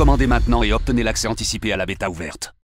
Précommandez maintenant et obtenez l'accès anticipé à la bêta ouverte.